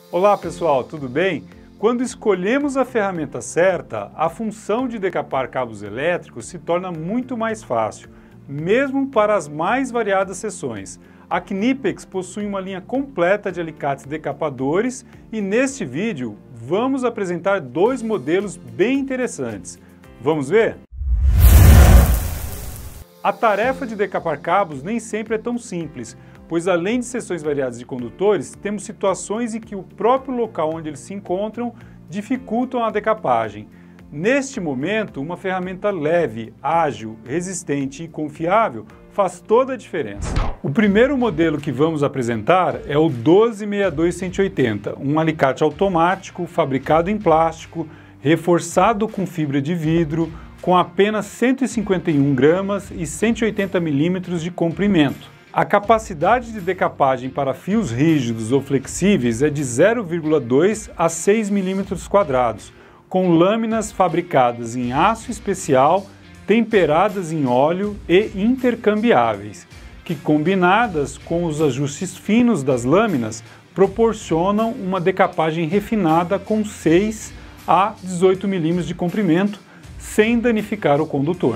Olá pessoal, tudo bem? Quando escolhemos a ferramenta certa, a função de decapar cabos elétricos se torna muito mais fácil, mesmo para as mais variadas seções. A Knipex possui uma linha completa de alicates decapadores e neste vídeo vamos apresentar dois modelos bem interessantes. Vamos ver? A tarefa de decapar cabos nem sempre é tão simples, pois além de seções variadas de condutores, temos situações em que o próprio local onde eles se encontram dificultam a decapagem. Neste momento, uma ferramenta leve, ágil, resistente e confiável faz toda a diferença. O primeiro modelo que vamos apresentar é o 1262-180, um alicate automático, fabricado em plástico, reforçado com fibra de vidro, com apenas 151 gramas e 180 milímetros de comprimento. A capacidade de decapagem para fios rígidos ou flexíveis é de 0,2 a 6 milímetros quadrados, com lâminas fabricadas em aço especial, temperadas em óleo e intercambiáveis, que combinadas com os ajustes finos das lâminas proporcionam uma decapagem refinada com 6 a 18 milímetros de comprimento, sem danificar o condutor.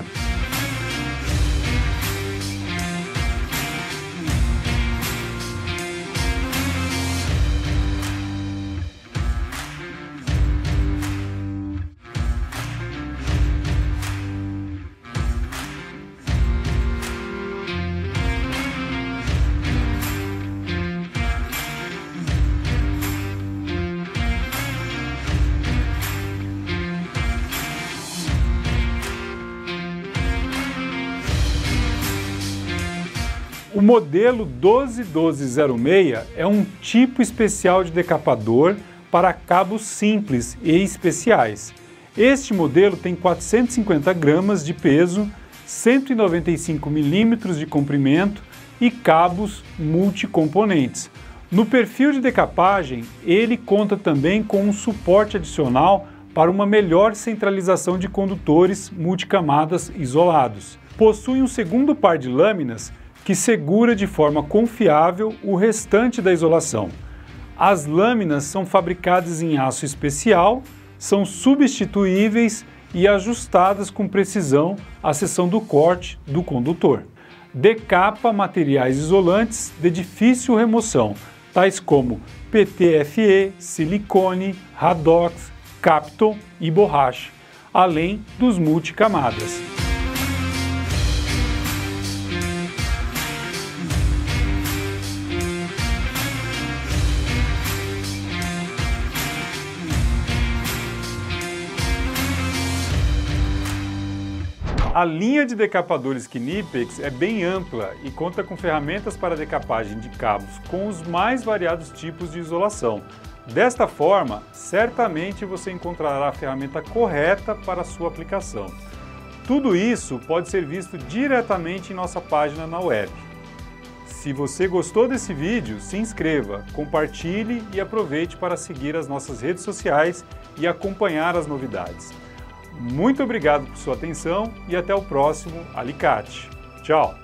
O modelo 121206 é um tipo especial de decapador para cabos simples e especiais. Este modelo tem 450 gramas de peso, 195 milímetros de comprimento e cabos multicomponentes. No perfil de decapagem, ele conta também com um suporte adicional para uma melhor centralização de condutores multicamadas isolados. Possui um segundo par de lâminas que segura de forma confiável o restante da isolação. As lâminas são fabricadas em aço especial, são substituíveis e ajustadas com precisão à seção do corte do condutor. Decapa materiais isolantes de difícil remoção, tais como PTFE, silicone, Radox, Kapton e borracha, além dos multicamadas. A linha de decapadores Knipex é bem ampla e conta com ferramentas para decapagem de cabos com os mais variados tipos de isolação. Desta forma, certamente você encontrará a ferramenta correta para a sua aplicação. Tudo isso pode ser visto diretamente em nossa página na web. Se você gostou desse vídeo, se inscreva, compartilhe e aproveite para seguir as nossas redes sociais e acompanhar as novidades. Muito obrigado por sua atenção e até o próximo Alicate. Tchau!